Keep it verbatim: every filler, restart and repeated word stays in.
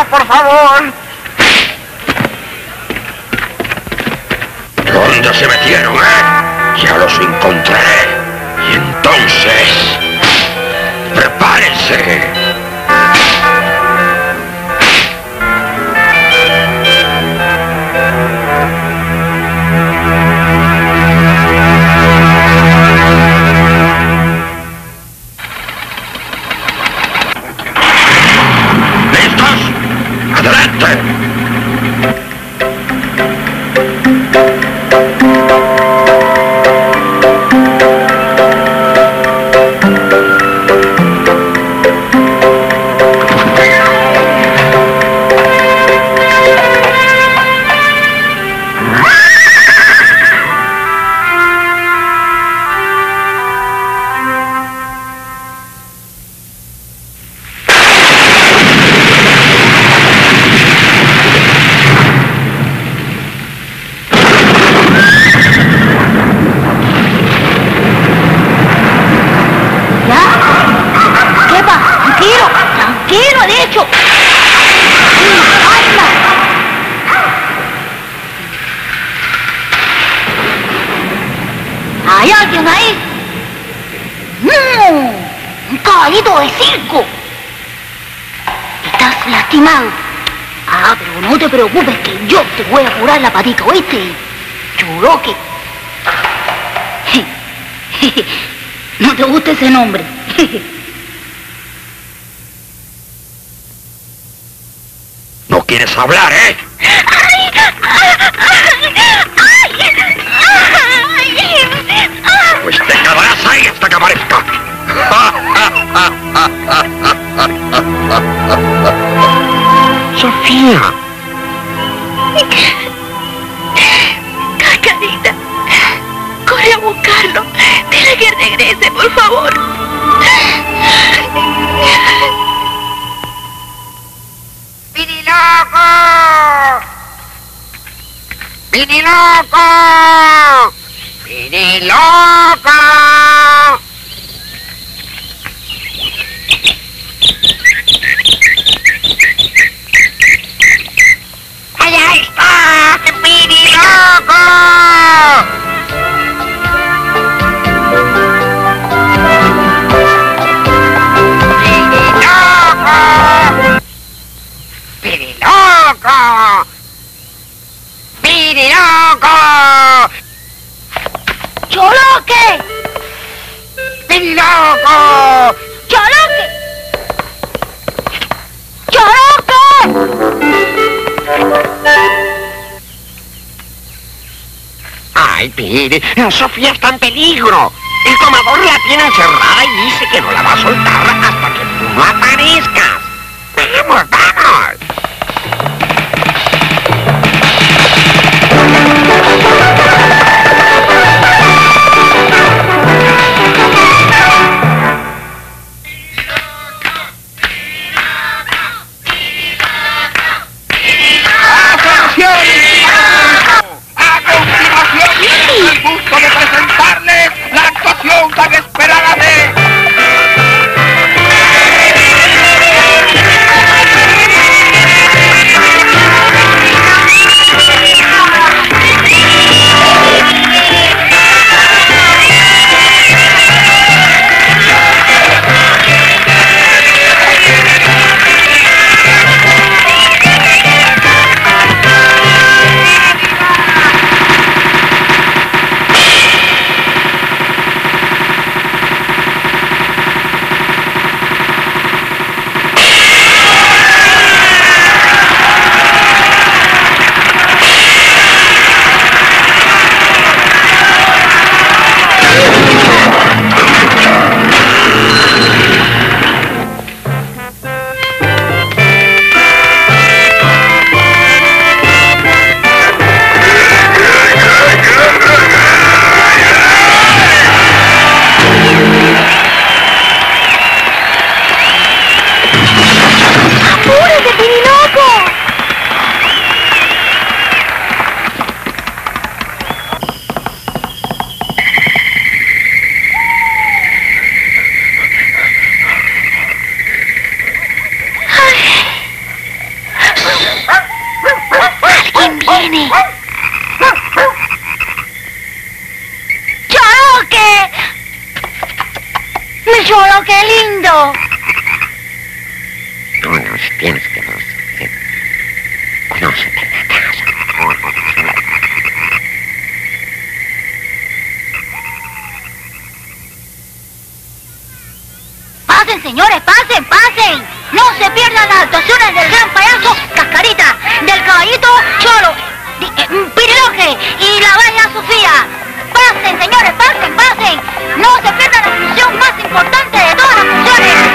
¡Ayuda, por favor! ¿Dónde se metieron, eh? Ya los encontraré. Y entonces... ¡prepárense! ¿Hay alguien ahí? ¡No! ¡Un caballito de circo! ¿Estás lastimado? Ah, pero no te preocupes que yo te voy a curar la patica, ¿oíste? Churoque. No te gusta ese nombre. ¿No quieres hablar, eh? Pues te quedarás ahí hasta que aparezca. Sofía. Cascarita, corre a buscarlo. Dile que regrese, por favor. ¡Piriloco! ¡Piriloco! ¡Piriloco! ¡Allá está! ¡Piriloco! ¡Piriloco! ¡Piriloco! ¡Choloque! ¡Piriloco! ¡Choloque! ¡Choloque! ¡Ay, Piri! ¡Sofía está en peligro! El tomador la tiene encerrada y dice que no la va a soltar hasta que tú no aparezcas. ¡Vamos, vamos! ¡Tan esperada de... Cholo, qué lindo. No, no, tienes que... No, no se te la casa. Pasen, señores, pasen, pasen. No se pierdan las actuaciones del gran payaso Cascarita, del caballito Cholo, de, eh, Piriloque y la bella Sofía. Pasen, señores, pasen, pasen. No se pierdan la función más importante de todas las funciones.